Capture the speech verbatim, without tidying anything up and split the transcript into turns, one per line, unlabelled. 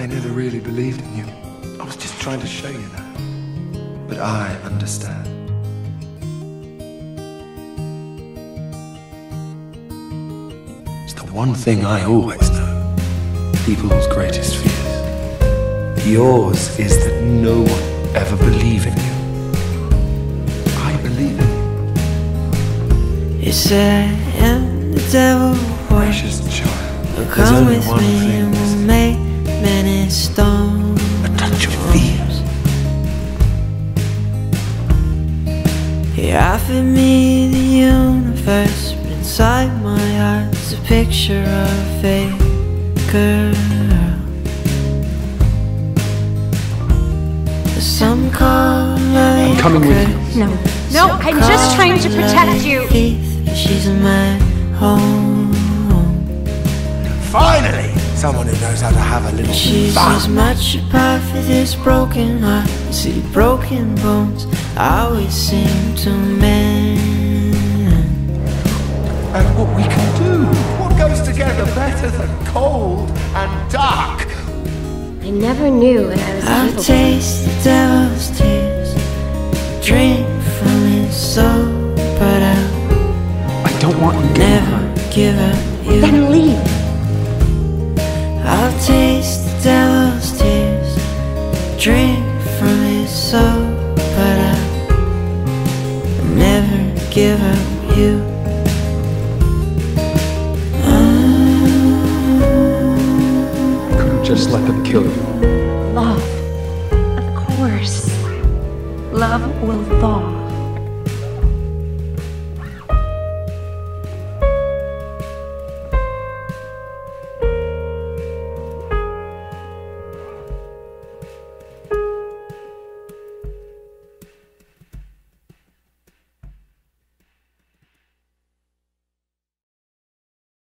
never really believed in you. I was just trying to show you that. But I understand. It's the one thing I always know. People's greatest fears. Yours is that no one ever believe in you. I believe in you.
You say I am the devil.
Precious child. There's
Come
only
with
one
me
thing.
and we'll make many stones.
A touch of fear.
He offered me the universe, but inside my heart's a picture of a girl. Some call her
I'm coming with you.
No, no, I'm just trying to protect you.
She's my home.
Finally! Someone who knows how to have a little
She's
fun.
as much a part for this broken heart. See, broken bones always seem to mend.
And what we can do. What goes together better than cold and dark?
I never knew what I was
I'll
capable of.
taste the devil's tears, drink from his soul, but I'll
I don't want you
never give up you.
Then leave.
I'll taste the devil's tears, drink from his soul, but I'll never give up you.
Couldn't just let them kill you.
Love. Of course. Love will thaw.